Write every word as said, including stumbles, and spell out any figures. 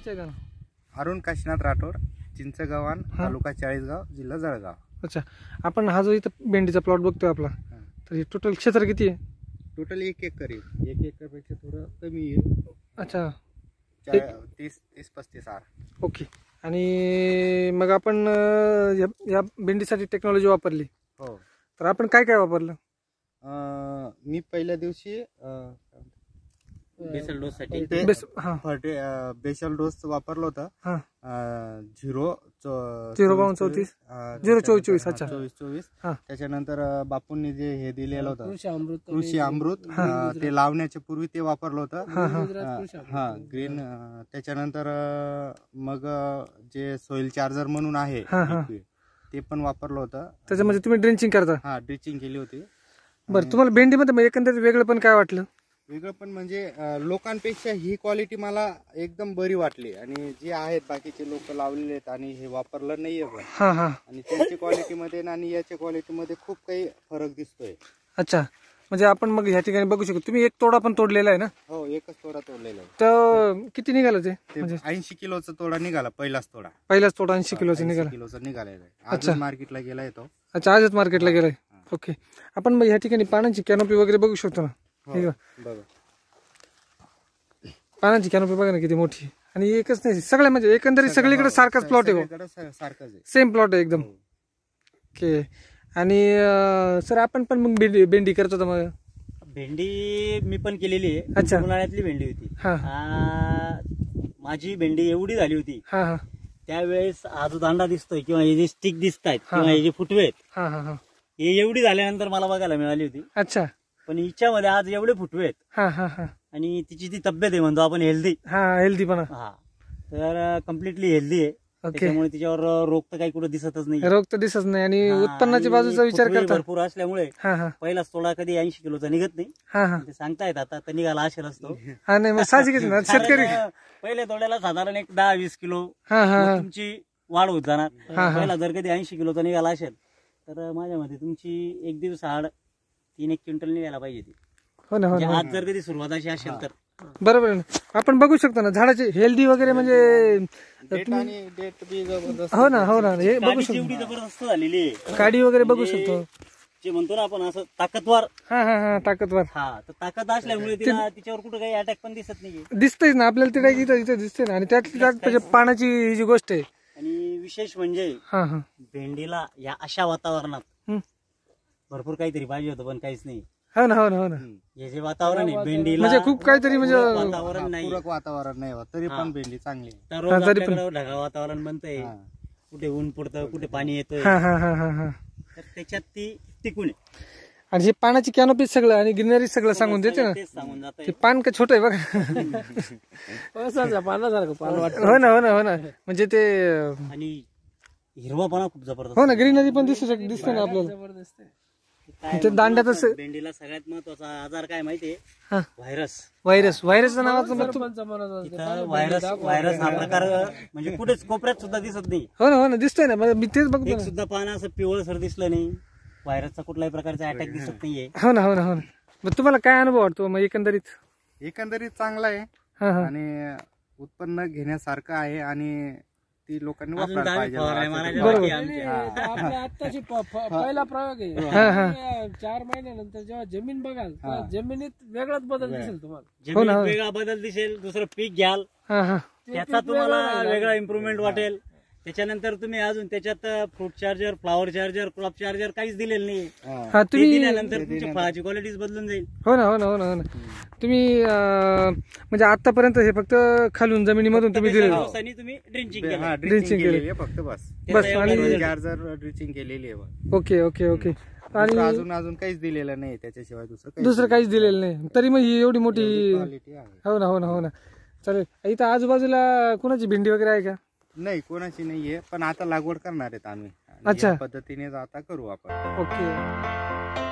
परिचय द्या ना. अरुण काशीनाथ राठोड, चिंचगव्हाण, तालुका चाळीसगाव, जिल्हा जळगाव. अच्छा, आपण हा जो इथं भेंडीचा प्लॉट बघतोय आपला, तर हे टोटल क्षेत्र किती आहे? टोटल एक एकर येईल. एक एकर पेक्षा थोडं कमी येईल. अच्छा, तीस तीस पस्तीस आर. ओके. आणि मग आपण या, या भेंडीसाठी टेक्नॉलॉजी वापरली. हो. तर आपण काय काय वापरलं? मी पहिल्या दिवशी बेसल डोस साठी बेसल डोस वापरलं होतं. झिरो झिरो बावन चौतीस झिरो चोवीस चोवीस अच्छा चोवीस चोवीस त्याच्यानंतर बापूंनी जे हे दिलेलं होतं कृषी अमृत, ते लावण्याच्या पूर्वी ते वापरलं होतं. हा ग्रीन. त्याच्यानंतर मग जे सॉइल चार्जर म्हणून आहे ते पण वापरलं होतं. त्याच्यामध्ये तुम्ही ड्रिंचिंग करता? हा, ड्रिंचिंग केली होती. बरं, तुम्हाला भेंडीमध्ये एकंदरीत वेगळं पण काय वाटलं? वेगळं पण म्हणजे लोकांपेक्षा ही क्वालिटी मला एकदम बरी वाटली. आणि जे आहेत बाकीचे लोक लावलेले आहेत आणि हे वापरलं नाहीये पण, हा हा आणि त्यांच्या क्वालिटीमध्ये आणि याच्या क्वालिटीमध्ये खूप काही फरक दिसतोय. अच्छा, म्हणजे आपण मग ह्या ठिकाणी बघू शकतो. तुम्ही एक तोडा पण तोडलेला आहे ना? हो, एकच तोडा तोडलेला आहे. तर किती निघालं ते? म्हणजे ऐंशी किलोचा तोडा निघाला. पहिलाच तोडा पहिलाच तोडा ऐंशी किलोचा निघाला. किलोचा निघालेला आहे. आज मार्केटला गेलाय तो. अच्छा, आजच मार्केटला गेलाय. ओके. आपण मग ह्या ठिकाणी पानांची कॅनोपी वगैरे बघू शकतो ना? बघा, पानांची कॅनोपी बघा ना किती मोठी. आणि एकच नाही, सगळ्या म्हणजे एकंदरीत सगळीकडे सारखाच प्लॉट आहे. सारखाच आहे, सेम प्लॉट आहे एकदम. ओके. आणि सर आपण पण मग भेंडी भेंडी करतो मग? भेंडी मी पण केलेली आहे. अच्छा. उन्हाळ्यातली भेंडी होती. हा, माझी भेंडी एवढी झाली होती. हा हा त्यावेळेस हा जो दांडा दिसतोय किंवा हे जे स्टिक दिसत आहेत किंवा हे जे फुटवे आहेत, हा हा हा हे एवढी झाल्यानंतर मला बघायला मिळाली होती. अच्छा. पण हिच्यामध्ये आज एवढे फुटवे आहेत. हा हा हा आणि तिची ती तब्येत आहे म्हणतो आपण हेल्दी. हा, हेल्दी पण. हा, तर कम्प्लिटली हेल्दी आहे. त्यामुळे तिच्यावर रोग तर काही कुठे दिसतच नाही. रोग तर दिसत नाही. आणि उत्पन्नाच्या बाजूचा विचार करता भरपूर असल्यामुळे पहिलाच तोडा कधी ऐंशी किलोचा निघत नाही. हा हा ते सांगतायत आता तर निघाला असेल असतो. हा, नाही मग साहजिकच ना, शेतकरी पहिल्या तोड्याला साधारण एक दहा वीस किलो हा हा तुमची वाढ होत जाणार. पहिला जर कधी ऐंशी किलोचा निघाला असेल तर माझ्या मध्ये तुमची एक दिवस आड तीन एक क्विंटल निघायला पाहिजे ती. हो ना, हो ना. आज जर कधी सुरुवात अशी असेल तर बरोबर. आपण बघू शकतो ना झाडाचे हेल्दी वगैरे म्हणजे हो ना, हो ना. हे बघू शकतो, एवढी जबरदस्त झालेली आहे. काडी वगैरे बघू शकतो. जे म्हणतो ना आपण असं ताकदवार. हा हा हा ताकदवार. हा, तर ताकद असल्यामुळे तिला तिच्यावर कुठं काही अटॅक पण दिसत नाही. दिसतंय ना आपल्याला ते काही इथं इथं दिसतंय ना. आणि त्यातली त्यात म्हणजे पानाची ही जी गोष्ट आहे. आणि विशेष म्हणजे हा हा भेंडीला या अशा वातावरणात भरपूर काहीतरी पाहिजे होतं पण काहीच नाही. हो ना, हो ना, हो ना. हे जे वातावरण आहे भेंडीला म्हणजे खूप काहीतरी म्हणजे वातावरण नाही, पूरक वातावरण नाही, तरी पण भेंडी चांगली. तर रोज आपल्याकडे ढगाळ वातावरण बनतंय, कुठे ऊन पडतं कुठे पाणी येतंय, हा हा हा हा हा तर त्याच्यात ती टिकून आहे. आणि हे पानाची कॅनोपी सगळं आणि ग्रीनरी सगळं सांगून देते ना. सांगून जात ते पान का छोट आहे बघा. पानासारखं पान वाटतं. हो ना, हो ना, हो ना. म्हणजे ते आणि हिरवापणा खूप जबरदस्त. हो ना, ग्रीनरी पण दिसू शकते, दिसते ना आपल्याला. ते दांड्यातच भेंडीला सगळ्यात महत्वाचा आजार काय माहितीये? व्हायरस. व्हायरस व्हायरसचं नावाचं व्हायरस व्हायरस हा प्रकार म्हणजे कुठेच कोपऱ्यात सुद्धा दिसत नाही. हो ना, हो ना, दिसतोय ना. मी तेच बघतो. एक सुद्धा पान असं पिवळसर दिसलं नाही. व्हायरसचा कुठल्याही प्रकारचा अटॅक दिसत नाहीये. हो ना, हो ना, हो ना. मग तुम्हाला काय अनुभव वाटतो मग एकंदरीत? एकंदरीत चांगला आहे आणि उत्पन्न घेण्यासारखं आहे आणि ती लोकांनी वापरायला पाहिजे. आताची पहिला प्रयोग आहे. चार महिन्यानंतर जेव्हा जमीन बघाल जमिनीत वेगळाच बदल दिसेल तुम्हाला. जमिनीत वेगळा बदल दिसेल. दुसरं पीक घ्याल त्याचा तुम्हाला वेगळा इम्प्रुव्हमेंट वाटेल. त्याच्यानंतर तुम्ही अजून त्याच्यात fruit charger, flower charger, crop charger काहीच दिलेलं नाही. दिल्यानंतर तुमच्या फळाची क्वालिटी बदलून जाईल. हो ना, हो ना, हो ना, हो ना. तुम्ही म्हणजे आतापर्यंत हे फक्त खालून जमिनीमधून तुम्ही दिलेलं, तुम्ही ड्रिंचिंग केलं. ड्रिंचिंग केलेली फक्त बस बस. आणि चार्जर ड्रिंचिंग केलेली आहे. Okay okay okay. आणि अजून अजून काहीच दिलेलं नाही त्याच्याशिवाय दुसरं दुसरं काहीच दिलेलं नाही. तरी मग ही एवढी मोठी क्वालिटी आहे. हो ना, हो ना, हो ना. चालेल. इथं आजूबाजूला कोणाची भेंडी वगैरे आहे का? नाही, कोणाची नाहीये, पण आता लागवड करणार आहेत आम्ही. अच्छा, पद्धतीने आता करू आपण. ओके.